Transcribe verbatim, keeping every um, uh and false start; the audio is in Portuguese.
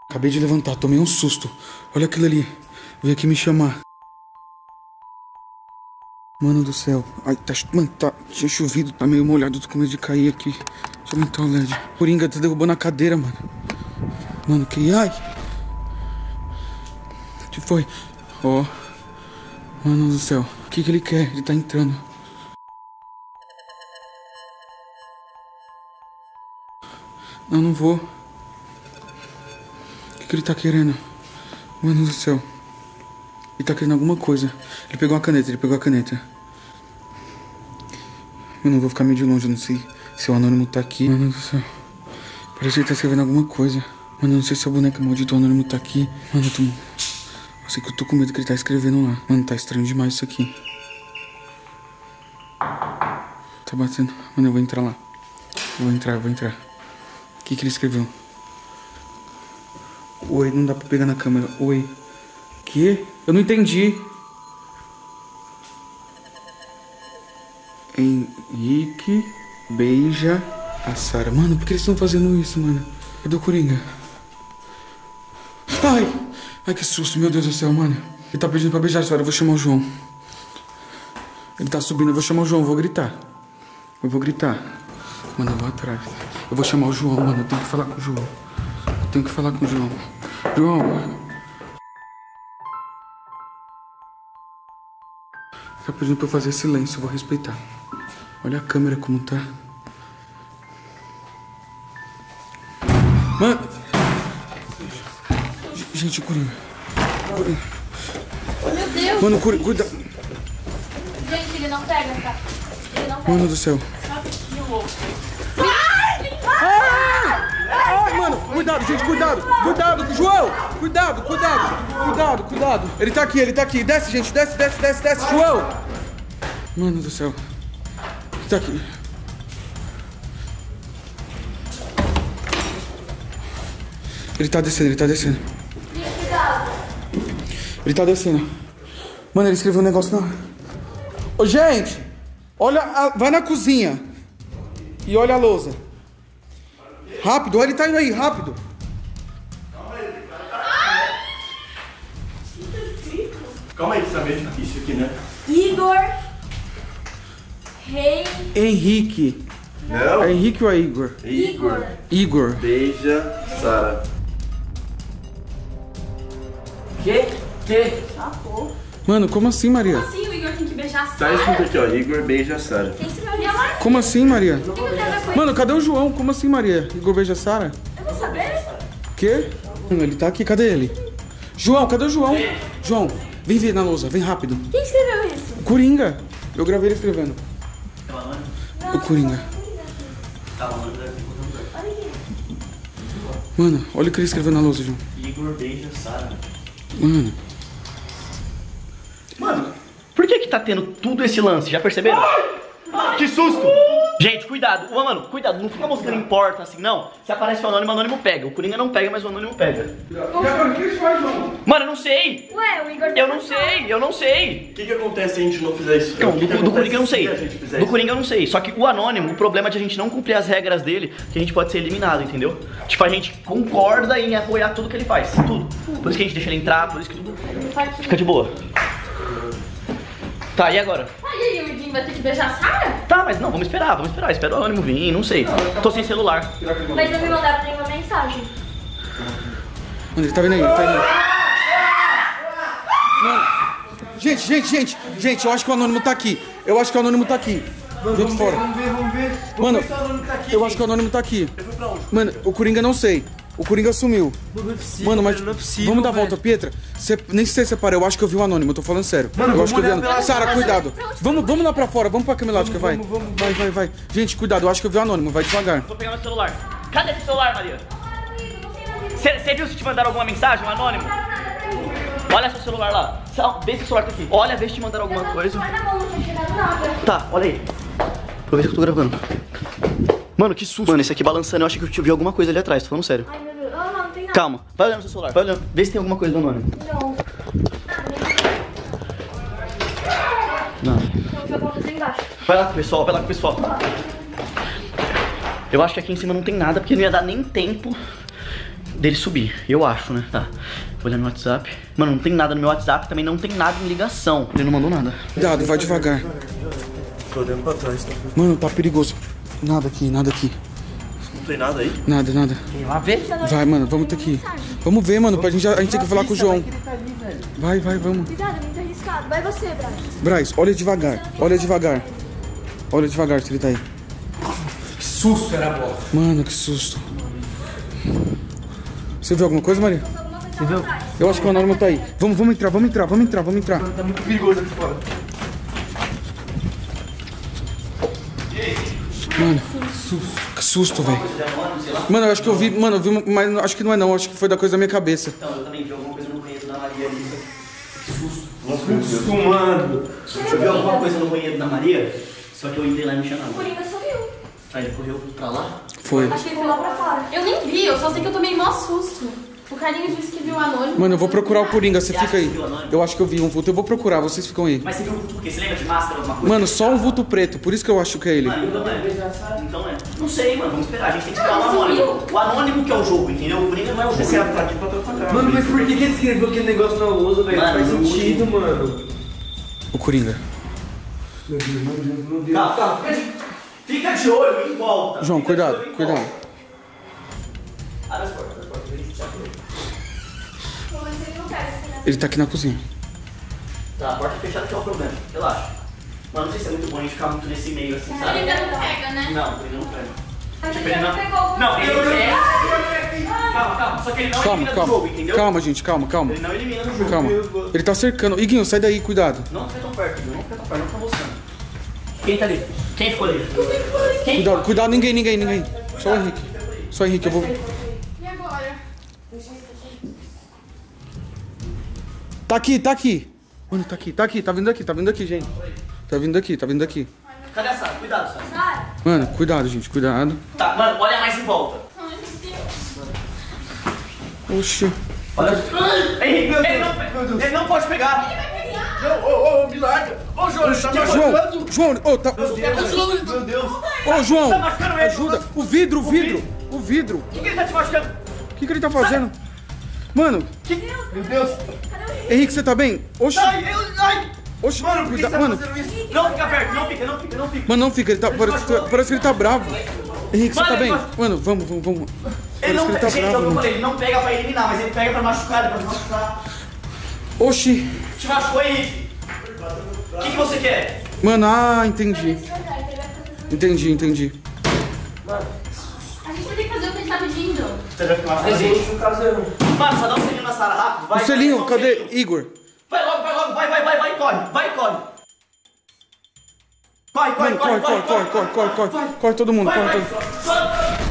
Acabei de levantar, tomei um susto. Olha aquilo ali. Veio aqui me chamar. Mano do céu. Ai, tá, mano, tá, tinha chovido, tá meio molhado, tô com medo de cair aqui. Deixa eu aumentar o L E D. Coringa tá derrubando a cadeira, mano. Mano, que... Ai! O que foi? Ó. Oh. Mano do céu. O que que ele quer? Ele tá entrando. Não, não vou. O que que ele tá querendo? Mano do céu. Ele tá querendo alguma coisa. Ele pegou a caneta, ele pegou a caneta. Eu não vou ficar meio de longe, eu não sei se o anônimo tá aqui. Mano do céu. Parece que ele tá escrevendo alguma coisa. Mano, eu não sei se a boneca maldita, o anônimo tá aqui. Mano, eu tô... Eu sei que eu tô com medo que ele tá escrevendo lá. Mano, tá estranho demais isso aqui. Tá batendo. Mano, eu vou entrar lá. Eu vou entrar, eu vou entrar. O que que ele escreveu? Oi, não dá pra pegar na câmera. Oi. Que? Eu não entendi. Henrique beija a Sarah. Mano, por que eles estão fazendo isso, mano? Cadê o Coringa? Ai! Ai, que susto, meu Deus do céu, mano. Ele tá pedindo pra beijar a Sarah, eu vou chamar o João. Ele tá subindo, eu vou chamar o João, eu vou gritar. Eu vou gritar. Mano, eu vou atrás. Eu vou chamar o João, mano, eu tenho que falar com o João. Eu tenho que falar com o João. João! Tá pedindo pra eu fazer silêncio, eu vou respeitar. Olha a câmera como tá. Mano! Gente, o Coringa. Coringa. Meu Deus! Mano, Coringa, cuida. Gente, ele não pega, tá? Ele não pega. Mano do céu. Ai, mano, cuidado, gente, cuidado. Cuidado, João! Cuidado, cuidado. Cuidado, cuidado. Ele tá aqui, ele tá aqui. Desce, gente, desce, desce, desce, desce. João! Mano do céu. Ele tá aqui. Ele tá descendo, ele tá descendo. Ele tá descendo. Mano, ele escreveu um negócio na... Ô, gente! Olha, a... vai na cozinha. E olha a lousa. Rápido, olha, ele tá indo aí, rápido. Calma aí, pra saber isso aqui, né? Igor. Rei. Henrique. Não. É Henrique ou é Igor? Igor. Igor. Beija Sarah. Que? Que? Chapou. Mano, como assim, Maria? Como assim o Igor tem que beijar a Tá Sarah? escrito aqui, ó. Igor beija Sarah. Quem escreveu isso? Como assim, Maria? O que que tem a ver com Mano, cadê o João? Como assim, Maria? Igor beija a Sarah? Eu vou saber. Quê? Mano, ele tá aqui, cadê ele? João, cadê o João? João, vem ver na lousa, vem rápido. Quem escreveu isso? O Coringa. Eu gravei ele escrevendo. O Coringa. Mano, olha o que ele escreveu na lousa, João. Igor beija Sarah. Mano. Mano, por que que tá tendo tudo esse lance? Já perceberam? Que susto! Gente, cuidado. Ô, mano, cuidado. Não fica mostrando em porta assim, não. Se aparece o anônimo, o anônimo pega. O Coringa não pega, mas o anônimo pega. E agora, o que isso faz, João? Mano, eu não sei. Ué, o Igor... Eu não sei, eu não sei. O que que acontece se a gente não fizer isso? Não, O do, que que do Coringa eu não acontece sei. se a gente fizer Do isso? Coringa eu não sei. Só que o anônimo, o problema é de a gente não cumprir as regras dele, que a gente pode ser eliminado, entendeu? Tipo, a gente concorda em apoiar tudo que ele faz. Tudo. Por isso que a gente deixa ele entrar, por isso que tudo fica de boa. Tá, e agora? Ah, e aí, o Igor vai ter que beijar a Sarah? Tá, mas não, vamos esperar, vamos esperar. Espera o anônimo vir, não sei. Tô sem celular. Mas não me mandaram nenhuma mensagem. Mano, ele tá vindo aí, ele tá vindo aí. Mano. Gente, gente, gente. Gente, eu acho que o anônimo tá aqui. Eu acho que o anônimo tá aqui. Vem fora. Vamos ver, vamos ver. Mano, Vamos ver se o anônimo tá aqui, eu gente. acho que o anônimo tá aqui. Ele foi pra onde? Mano, o Coringa não sei. O Coringa sumiu. Não é possível, Mano, mas velho, não é possível, vamos dar a velho. volta, Pietra. Cê, nem se você separa, eu acho que eu vi o anônimo, eu tô falando sério. Mano, eu acho que eu vi o vamos olhar anônimo. pela- Sara, cuidado. Vamos, vamos lá pra fora, vamos pra cama elástica, vai. vamos, vamos, Vai, vai, vai. Gente, cuidado, eu acho que eu vi o anônimo, vai devagar. Vou pegar meu celular. Cadê esse celular, Maria? Você viu se te mandaram alguma mensagem, um anônimo? Olha seu celular lá. Sal- Vê se o celular tá aqui. Olha, vê se te mandaram alguma coisa. Tá, olha aí. Aproveita que eu tô gravando. Mano, que susto. Mano, esse aqui balançando, eu acho que eu vi alguma coisa ali atrás, tô falando sério. Ai, meu Deus. Não, não tem nada. Calma, vai olhando no seu celular, vai olhando. Vê se tem alguma coisa do anônimo. Não. Não. Não, já aconteceu embaixo. Vai lá com o pessoal, vai lá com o pessoal. Eu acho que aqui em cima não tem nada, porque não ia dar nem tempo dele subir, eu acho, né? Tá. Vou olhar no WhatsApp. Mano, não tem nada no meu WhatsApp, também não tem nada em ligação. Ele não mandou nada. Cuidado, vai devagar. Tô olhando pra trás, tá? Mano, tá perigoso. Nada aqui, nada aqui. Não tem nada aí? Nada, nada. Vem lá ver. Vai, mano, vamos ter que ir. Vamos ver, mano, pra gente, a gente tem que falar com o João. Vai, vai, vamos. Cuidado, é muito arriscado. Vai você, Braz. Braz, olha devagar, olha devagar. Olha devagar se ele tá aí. Que susto era bom. Mano, que susto. Você viu alguma coisa, Maria? Você viu? Eu acho que o anônimo tá aí. Vamos, vamos entrar, vamos entrar, vamos entrar, vamos entrar. Tá muito perigoso aqui fora. Mano, que susto, velho. Mano, eu acho que eu vi, mano, eu vi, mas acho que não é não, acho que foi da coisa da minha cabeça. Então, eu também vi alguma coisa no banheiro da Maria ali. Que susto. Susto, mano. Eu vi alguma coisa no banheiro da Maria, só que eu entrei lá e não tinha O nada. Coringa sumiu. Aí ele correu pra lá. Foi. Acho que ele foi lá pra fora. Eu nem vi, eu só sei que eu tomei mó susto. O Carlinhos disse que viu o anônimo. Mano, eu vou procurar o Coringa, você Você fica acha aí. que viu o anônimo? Eu acho que eu vi um vulto, eu vou procurar, vocês ficam aí. Mas você viu o vulto porque você lembra de máscara, alguma coisa? Mano, só um vulto preto, por isso que eu acho que é ele. Mano, então é. Então é. Não sei, mano, vamos esperar. A gente tem que esperar o Não, anônimo. sumiu. O anônimo que é o jogo, entendeu? O Coringa não é o jogo. Esse cara tá aqui pra atrapalhar. Mano, mas por que que ele escreveu aquele negócio na lousa, velho? Não Mano, faz no sentido, mano. O Coringa. Meu Deus, meu Deus, meu Deus. Tá, tá. Fica de, fica de olho em volta. João, Fica de cuidado, olho em cuidado. volta. Abre as portas, abre as portas. A gente já foi. Mas ele não quer, né? Ele tá aqui na cozinha. Tá, a porta fechada que é o problema. Relaxa. Mano, não sei se é muito bom a gente ficar muito nesse meio assim, Ele sabe? ainda não pega, né? Não, ele não pega. Mas Tipo, ele ele já não. pegou. Não, ele pega. Calma, calma. Só que ele não Calma, elimina do calma. jogo, entendeu? Calma, gente, calma, calma. Ele não elimina do jogo. Calma. Ele tá cercando. Iguinho, sai daí, cuidado. Não fica tão perto, viu? Não fica tão perto, não fica mostrando. Quem tá ali? Quem ficou ali? Quem? Cuidado, cuidado, ninguém, ninguém, ninguém. Só o Henrique. Só o Henrique, eu vou. E agora? Tá aqui, tá aqui. Mano, tá aqui, tá aqui, tá vindo aqui, tá vindo aqui, gente. Tá vindo aqui, tá vindo aqui. Cadê a Sara? Cuidado, Sara. Sara? Mano, cuidado, gente, cuidado. Tá, mano, olha mais em volta. Ai, meu Deus. Oxi. Olha. Henrique, ele não, ele não pode pegar. Ô, ô, ô, me larga. Ô, João, ele tá João, machucando. João, ô, tá. Meu Deus. Ô, João, Tá machucando ele. ajuda. O vidro, o vidro, o vidro. O que, que ele tá te machucando? O que, que ele tá fazendo? Mano, Meu Deus. Henrique, você tá bem? Oxi, Ai, eu, ai. oxi, Mano, por que você cuidado, tá mano. fazendo isso? Não fica perto, não fica, não fica, não fica. Mano, não fica, ele tá. Parece que, parece que ele tá bravo. Henrique, você Mano, tá bem? ele- Mano, vamos, vamos, vamos. Ele Parece não que ele pega, tá gente, é o que bravo, eu mano. falei, ele não pega pra eliminar, mas ele pega pra machucar, ele pra machucar. Oxi. Te machucou, Henrique. O que, que você quer? Mano, ah, entendi. Entendi, entendi. A gente vai ter que fazer o que ele tá pedindo. Você vai ficar machucado. Mano, só dá um selinho na Sara rápido, vai. O selinho, vai, só um cadê? selinho. Igor. Vai logo, vai logo, vai, vai, vai, vai, corre, vai, corre. Corre, corre, Mano, corre, corre, corre, corre, corre, corre. Corre todo mundo, Vai, corre vai, todo mundo. só, só.